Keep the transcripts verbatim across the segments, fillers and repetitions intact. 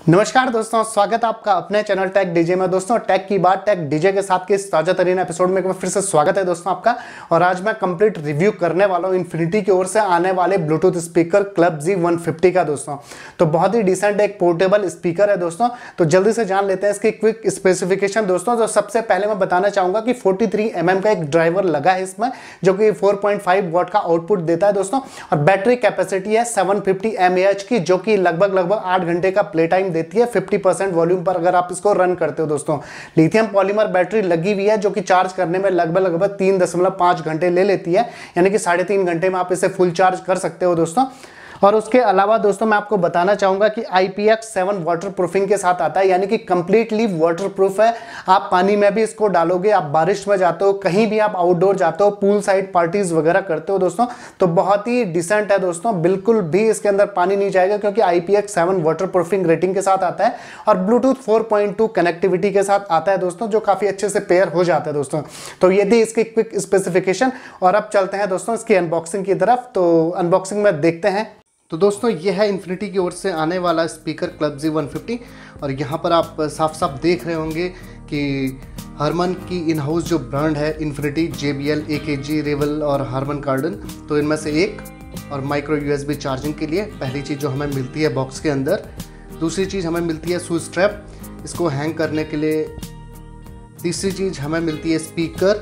नमस्कार दोस्तों, स्वागत है आपका अपने चैनल टेक डीजे में। दोस्तों टेक की बात टेक डीजे के साथ के इस ताजा तरीन एपिसोड में फिर से स्वागत है दोस्तों आपका। और आज मैं कंप्लीट रिव्यू करने वाला हूँ इन्फिनिटी की ओर से आने वाले Bluetooth speaker club G one fifty का दोस्तों। तो बहुत ही डिसेंट एक पोर्टेबल स्पीकर है दोस्तों। तो जल्दी से जान लेते हैं इसकी क्विक स्पेसिफिकेशन दोस्तों। तो सबसे पहले मैं बताना चाहूंगा कि फोर्टी थ्री एम एम का एक ड्राइवर लगा है इसमें, जो कि फोर पॉइंट फाइव वॉट का आउटपुट देता है दोस्तों। और बैटरी कैपेसिटी है seven fifty M A H की, जो कि लगभग लगभग आठ घंटे का प्ले टाइम देती है फिफ्टी परसेंट वॉल्यूम पर अगर आप इसको रन करते हो दोस्तों। लिथियम पॉलीमर बैटरी लगी हुई है, जो कि चार्ज करने में लगभग लगभग तीन दशमलव पांच घंटे ले लेती है, यानी कि साढ़े तीन घंटे में आप इसे फुल चार्ज कर सकते हो दोस्तों। और उसके अलावा दोस्तों मैं आपको बताना चाहूंगा कि I P X seven water proofing के साथ आता है, यानी कि कंप्लीटली वाटर प्रूफ है। आप पानी में भी इसको डालोगे, आप बारिश में जाते हो, कहीं भी आप आउटडोर जाते हो, पूल साइड पार्टीज वगैरह करते हो दोस्तों, तो बहुत ही डिसेंट है दोस्तों। बिल्कुल भी इसके अंदर पानी नहीं जाएगा, क्योंकि I P X seven water proofing rating के साथ आता है और Bluetooth four point two connectivity के साथ आता है दोस्तों, जो काफी अच्छे से पेयर हो जाता है दोस्तों। तो ये थी इसकी क्विक स्पेसिफिकेशन। और अब चलते हैं दोस्तों इसकी अनबॉक्सिंग की तरफ। तो अनबॉक्सिंग में देखते हैं। तो दोस्तों ये है इन्फिनिटी की ओर से आने वाला speaker club G one fifty. और यहाँ पर आप साफ साफ देख रहे होंगे कि हरमन की इन हाउस जो ब्रांड है Infinity, J B L, A K G, रेवल और हारमन कार्डन, तो इनमें से एक। और micro U S B charging के लिए पहली चीज़ जो हमें मिलती है बॉक्स के अंदर। दूसरी चीज़ हमें मिलती है शूज स्ट्रैप, इसको हैंग करने के लिए। तीसरी चीज़ हमें मिलती है स्पीकर,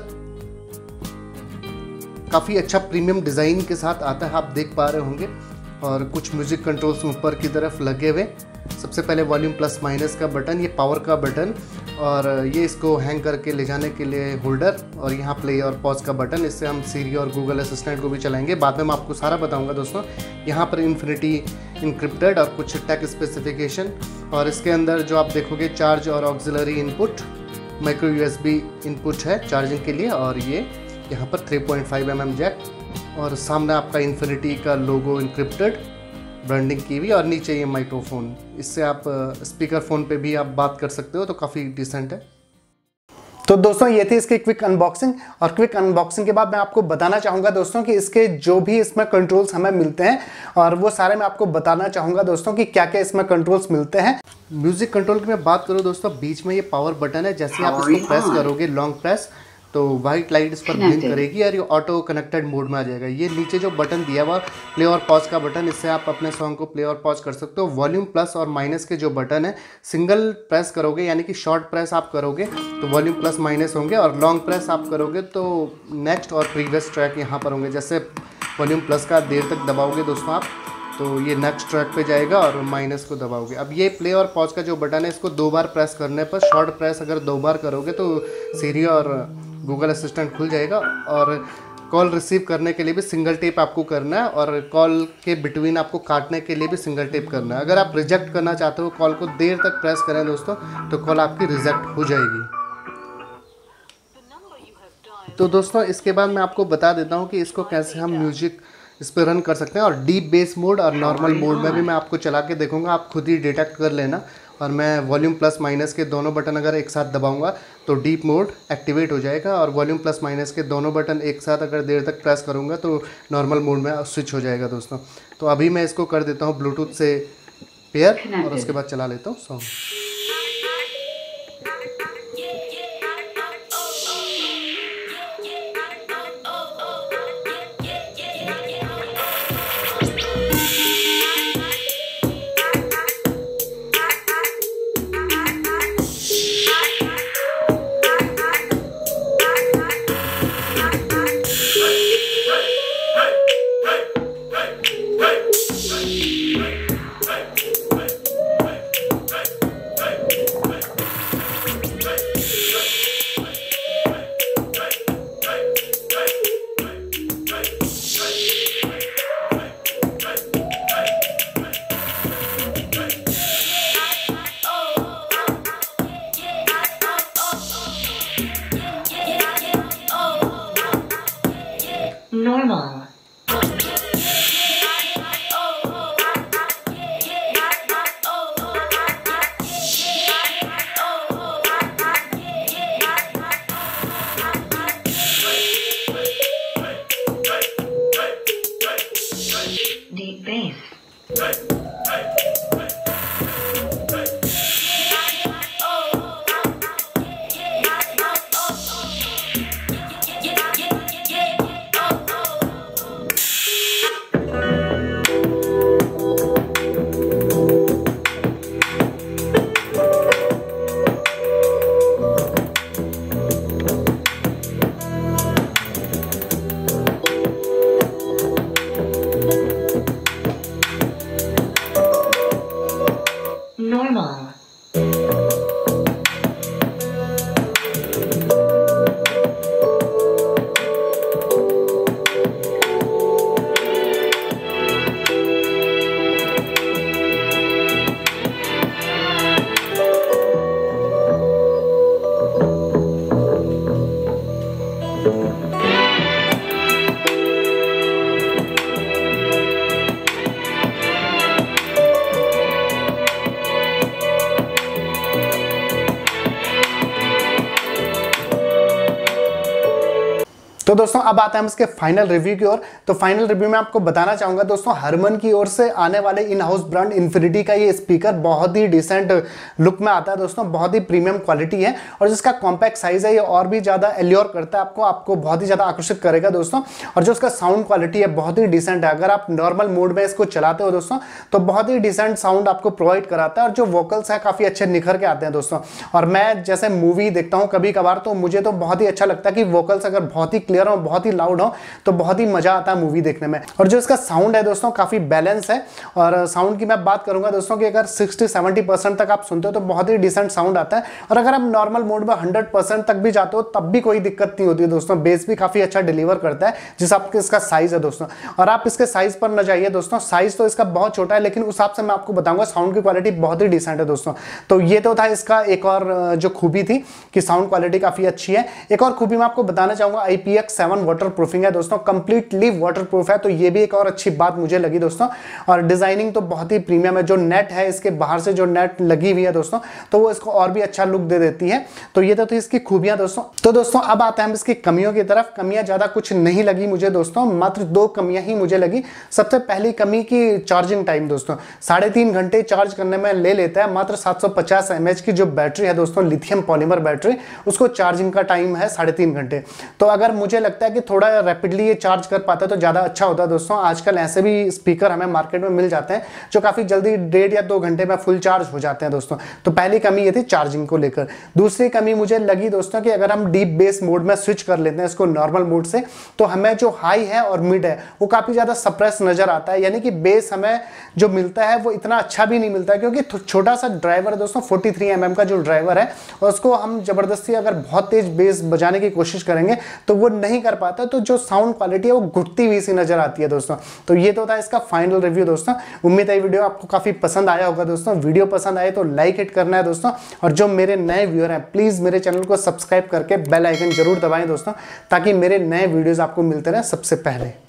काफ़ी अच्छा प्रीमियम डिज़ाइन के साथ आता है, आप देख पा रहे होंगे। और कुछ म्यूजिक कंट्रोल्स ऊपर की तरफ लगे हुए। सबसे पहले वॉल्यूम प्लस माइनस का बटन, ये पावर का बटन, और ये इसको हैंग करके ले जाने के लिए होल्डर, और यहाँ प्ले और पॉज का बटन। इससे हम सीरी और गूगल असिस्टेंट को भी चलाएंगे, बाद में मैं आपको सारा बताऊंगा दोस्तों। यहाँ पर इन्फिनिटी इनक्रिप्टेड और कुछ टेक स्पेसिफिकेशन। और इसके अंदर जो आप देखोगे चार्ज और auxiliary input, micro U S B input है चार्जिंग के लिए। और ये यहाँ पर three point five M M jack, और सामने आपका इन्फिनिटी का लोगो इनक्रिप्टेड ब्रांडिंग की हुई, और नीचे ये माइक्रोफोन। इससे आप स्पीकर फ़ोन पे भी आप बात कर सकते हो, तो काफ़ी डिसेंट है। तो दोस्तों ये थी इसकी क्विक अनबॉक्सिंग। और क्विक अनबॉक्सिंग के बाद मैं आपको बताना चाहूँगा दोस्तों कि इसके जो भी इसमें कंट्रोल्स हमें मिलते हैं, और वो सारे मैं आपको बताना चाहूँगा दोस्तों कि क्या क्या इसमें कंट्रोल्स मिलते हैं। म्यूज़िक कंट्रोल की मैं बात करूँ दोस्तों, बीच में ये पावर बटन है। जैसे आप इसको प्रेस करोगे लॉन्ग प्रेस, तो वाइट लाइट इस पर ब्लिंक करेगी और ये ऑटो कनेक्टेड मोड में आ जाएगा। ये नीचे जो बटन दिया हुआ प्ले और पॉज का बटन, इससे आप अपने सॉन्ग को प्ले और पॉज कर सकते हो। वॉल्यूम प्लस और माइनस के जो बटन है, सिंगल प्रेस करोगे यानी कि शॉर्ट प्रेस आप करोगे तो वॉल्यूम प्लस माइनस होंगे, और लॉन्ग प्रेस आप करोगे तो नेक्स्ट और प्रीवियस ट्रैक यहाँ पर होंगे। जैसे वॉल्यूम प्लस का देर तक दबाओगे दोस्तों आप, तो ये नेक्स्ट ट्रैक पे जाएगा, और माइनस को दबाओगे। अब ये प्ले और पॉज का जो बटन है, इसको दो बार प्रेस करने पर, शॉर्ट प्रेस अगर दो बार करोगे तो सीरी और गूगल असिस्टेंट खुल जाएगा। और कॉल रिसीव करने के लिए भी सिंगल टेप आपको करना है, और कॉल के बिटवीन आपको काटने के लिए भी सिंगल टेप करना है। अगर आप रिजेक्ट करना चाहते हो कॉल को, देर तक प्रेस करें दोस्तों, तो कॉल आपकी रिजेक्ट हो जाएगी। तो दोस्तों इसके बाद मैं आपको बता देता हूँ कि इसको कैसे हम म्यूजिक इस पर रन कर सकते हैं। और डीप बेस मोड और नॉर्मल मोड में भी मैं आपको चला के देखूंगा, आप खुद ही डिटेक्ट कर लेना। और मैं वॉल्यूम प्लस माइनस के दोनों बटन अगर एक साथ दबाऊंगा तो डीप मोड एक्टिवेट हो जाएगा, और वॉल्यूम प्लस माइनस के दोनों बटन एक साथ अगर देर तक प्रेस करूंगा तो नॉर्मल मोड में स्विच हो जाएगा दोस्तों। तो अभी मैं इसको कर देता हूँ ब्लूटूथ से पेयर, और उसके बाद चला लेता हूँ सॉन्ग। normal. तो दोस्तों अब आते हैं हम इसके फाइनल रिव्यू की ओर। तो फाइनल रिव्यू में आपको बताना चाहूंगा दोस्तों, हरमन की ओर से आने वाले इन हाउस ब्रांड इन्फिनिटी का ये स्पीकर बहुत ही डिसेंट लुक में आता है दोस्तों, बहुत ही प्रीमियम क्वालिटी है और जिसका कॉम्पैक्ट साइज है ये और भी ज़्यादा एल्योर करता है आपको आपको बहुत ही ज़्यादा आकर्षित करेगा दोस्तों। और जो उसका साउंड क्वालिटी है बहुत ही डिसेंट है, अगर आप नॉर्मल मोड में इसको चलाते हो दोस्तों तो बहुत ही डिसेंट साउंड आपको प्रोवाइड कराता है और जो वोकल्स है काफ़ी अच्छे निखर के आते हैं दोस्तों। और मैं जैसे मूवी देखता हूँ कभी कभार तो मुझे तो बहुत ही अच्छा लगता है कि वोकल्स अगर बहुत ही क्लियर हो, बहुत ही लाउड हो तो बहुत ही मजा आता है मूवी देखने में। और जो इसका साउंड है दोस्तों काफी बैलेंस है और साउंड की मैं बात करूंगा दोस्तों कि अगर साठ सत्तर परसेंट तक आप सुनते हो तो बहुत ही डिसेंट साउंड आता है और अगर आप नॉर्मल मोड में सौ परसेंट तक भी जाते हो तब भी कोई दिक्कत नहीं होती है दोस्तों। बेस भी काफी अच्छा डिलीवर करता है जिस आपके इसका साइज है दोस्तों। और आप इसके साइज पर न जाइए दोस्तों, साइज तो इसका बहुत छोटा है लेकिन उस हिसाब से मैं आपको बताऊंगा साउंड की क्वालिटी बहुत ही डिसेंट है दोस्तों। तो ये तो था इसका एक और जो खूबी थी कि साउंड क्वालिटी काफी अच्छी है। एक और खूबी मैं आपको बताना चाहूंगा, I P X seven water proofing है दोस्तों, कंप्लीटली वाटर प्रूफ है, तो ये भी एक और अच्छी बात मुझे लगी दोस्तों। और डिजाइनिंग तो बहुत ही प्रीमियम है, जो नेट है इसके बाहर से जो नेट लगी हुई है दोस्तों तो वो इसको और भी अच्छा लुक दे देती है। तो ये तो थी इसकी खूबियां दोस्तों। तो दोस्तों अब आते हैं हम इसकी कमियों की तरफ। कमियां ज्यादा कुछ नहीं लगी मुझे दोस्तों, मात्र दो कमियां ही मुझे लगी। सबसे पहली कमी की चार्जिंग टाइम दोस्तों, साढ़े तीन घंटे चार्ज करने में ले लेता है। मात्र सात सौ पचास एम एच की जो बैटरी है दोस्तों, लिथियम पॉलीमर बैटरी, उसको चार्जिंग का टाइम है साढ़े तीन घंटे। तो अगर मुझे लगता है कि थोड़ा रैपिडली ये चार्ज कर पाता है तो ज़्यादा अच्छा होता है दोस्तों। आजकल ऐसे भी स्पीकर हमें मार्केट में मिल जाते हैं जो काफ़ी जल्दी डेढ़ या दो घंटे में फुल चार्ज हो जाते हैं दोस्तों। तो पहली कमी ये थी चार्जिंग को लेकर। दूसरी कमी मुझे लगी दोस्तों कि अगर हम डीप बेस मोड में स्विच कर लेते हैं इसको नॉर्मल मोड से तो हमें जो हाई है और मिड है वो काफ़ी ज़्यादा सप्रेस नज़र आता है, यानी कि बेस हमें जो मिलता है वो इतना अच्छा भी नहीं मिलता है क्योंकि छोटा सा ड्राइवर है दोस्तों, फोर्टी थ्री एम एम का जो ड्राइवर है और उसको हम ज़बरदस्ती अगर बहुत तेज बेस बजाने की कोशिश करेंगे तो वो नहीं कर पाता, तो जो साउंड क्वालिटी है वो घुटती हुई सी नजर आती है दोस्तों। तो ये तो था इसका फाइनल रिव्यू दोस्तों। उम्मीद है वीडियो आपको काफी पसंद आया होगा दोस्तों। वीडियो पसंद आए तो लाइक हिट करना है दोस्तों, और जो मेरे नए व्यूअर हैं प्लीज मेरे चैनल को सब्सक्राइब करके बेल आइकन जरूर दबाएं दोस्तों, ताकि मेरे नए वीडियोस आपको मिलते रहे सबसे पहले।